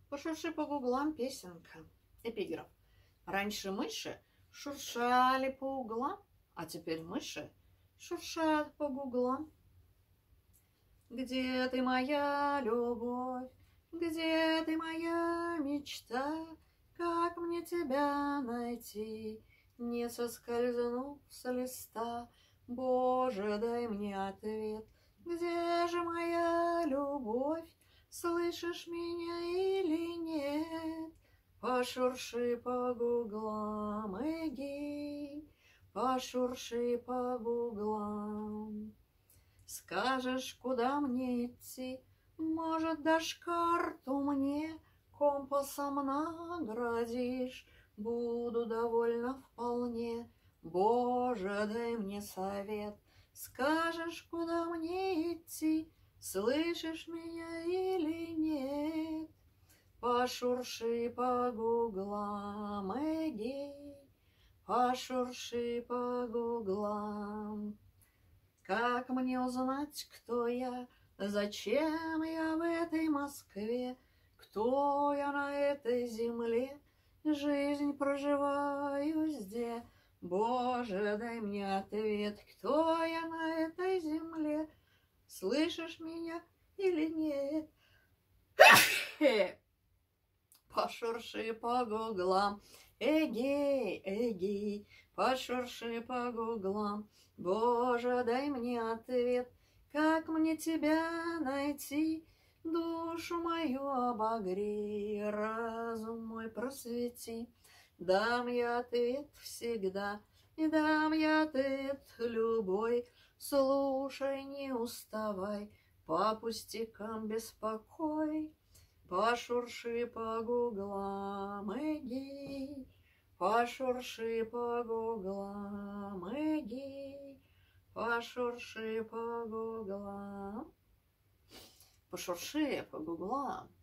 Пошурши по гуглам песенка. Эпиграф. Раньше мыши шуршали по углам, а теперь мыши шуршат по гуглам. Где ты, моя любовь? Где ты, моя мечта? Как мне тебя найти, не соскользнув с листа? Боже, дай мне ответ. Где же моя любовь? Слышишь меня или нет? Пошурши по гуглам, эгей, пошурши по гуглам. Скажешь, куда мне идти, может, дашь карту мне, компасом наградишь, буду довольна вполне. Боже, дай мне совет, скажешь, куда мне идти, слышишь меня или нет? Пошурши по гуглам, эгей, пошурши по гуглам. Как мне узнать, кто я, зачем я в этой Москве, кто я на этой земле, жизнь проживаю здесь? Боже, дай мне ответ, кто я на этой земле, слышишь меня или нет? Пошурши по гуглам, эгей, эгей, пошурши по гуглам. Боже, дай мне ответ, как мне тебя найти, душу мою обогрей, разум мой просвети. Дам я ответ всегда, и дам я ответ любой, слушай, не уставай, по пустякам беспокой. Пошурши по гуглам, эгей, пошурши по гуглам, эгей, пошурши по гуглам. Пошурши по гуглам.